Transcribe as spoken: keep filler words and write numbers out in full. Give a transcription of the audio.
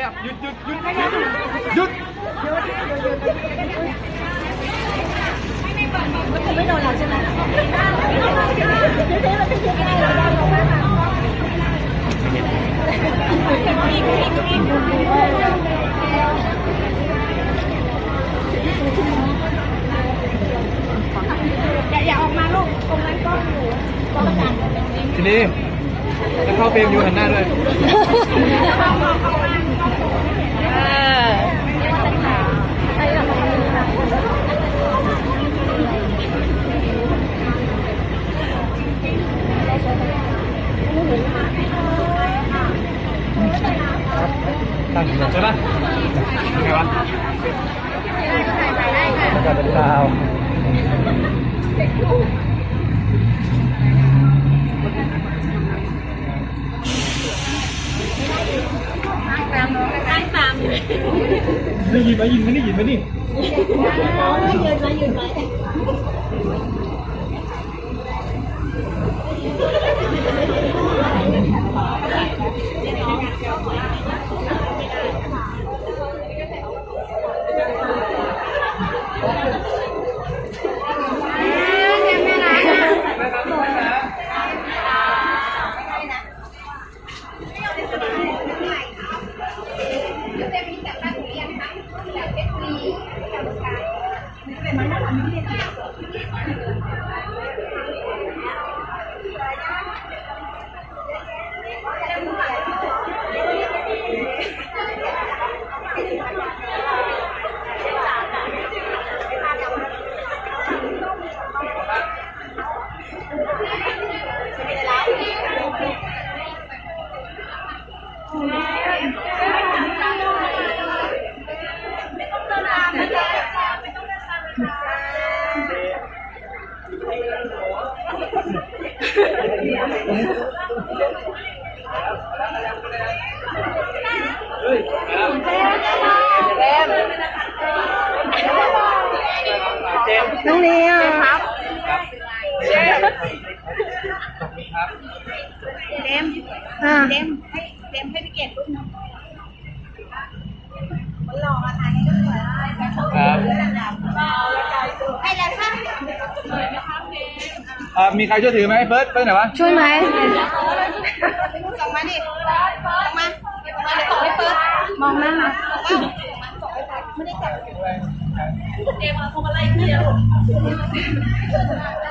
ยับหยุดหยุดหยุดหยุดไม่โดนเราใช่ไหมอย่าออกมาลูกตรงนั้นก็อยู่ก็ประกันทีนี้จะเข้าเฟรมอยู่หันหน้าด้วยตั้งใช่ปะไงวะจะเป็นดาวได้ยินไหมยินไหมนี่ยินไหมนี่ยืนไหมยืนไหมน้องเลี้ยครับเจมเจมเจมให้เจมให้พี่เกดรูปนึงมันหล่อมาทางนี้ก็สวยครับให้แล้วค่ะเอ่อมีใครช่วยถือไหมเฟิร์สเฟิร์สไหนวะช่วยไหมส่งมาดิส่งมามาเดี๋ยวส่งให้เฟิร์สมองหน้านะส่งให้เฟิร์สไม่ได้จับเจมมาคงอะไรเที่ยว